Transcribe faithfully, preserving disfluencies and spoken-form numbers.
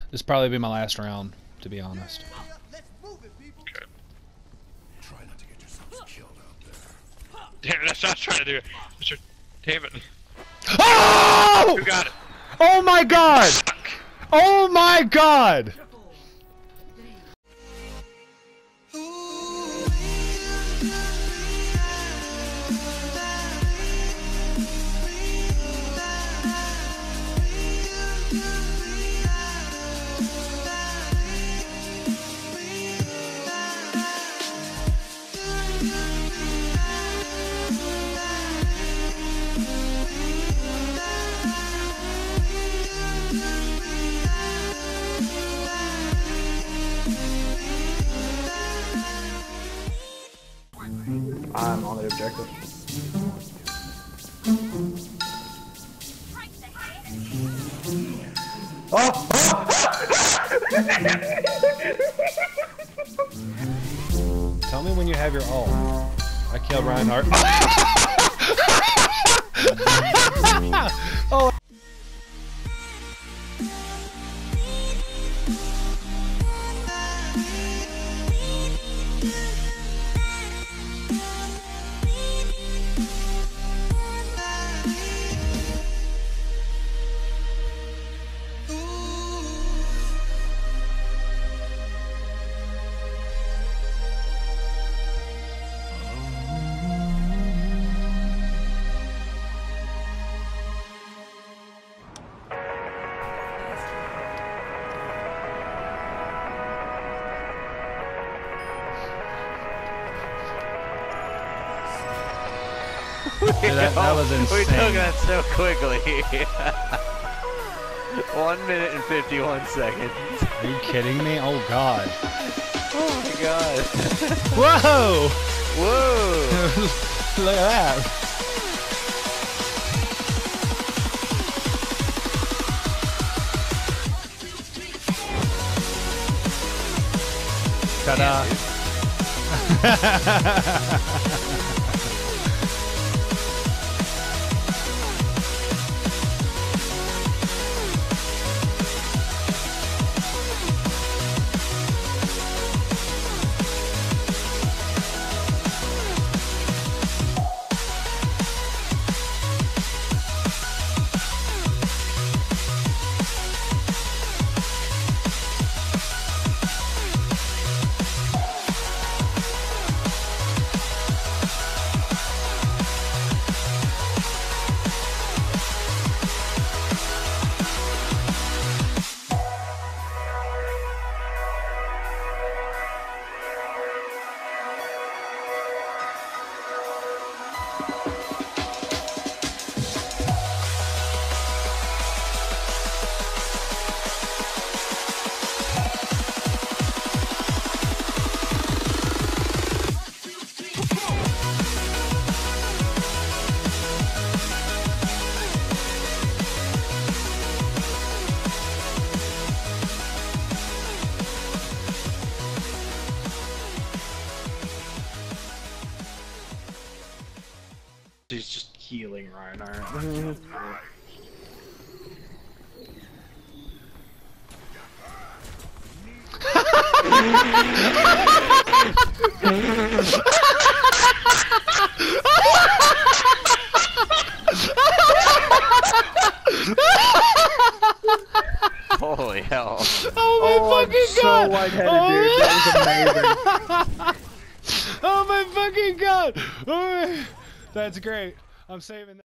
This will probably be my last round, to be honest. Okay. Try not to get yourselves killed out there. Damn it, that's what I was trying to do. Mister Damn it. Oh! Who got it? Oh my god! Oh my god! I'm on the objective. Oh! Tell me when you have your ult. I killed Reinhardt. Oh. Dude, that, that was insane. We took that so quickly. One minute and fifty-one seconds. Are you kidding me? Oh god. Oh my god. Whoa! Whoa! Look at that. Ta-da. He's just healing Reinhardt. Holy hell. Oh my Oh, fucking I'm so god! lightheaded, Oh. dude. That was amazing. Oh my fucking god! Oh my... That's great. I'm saving that.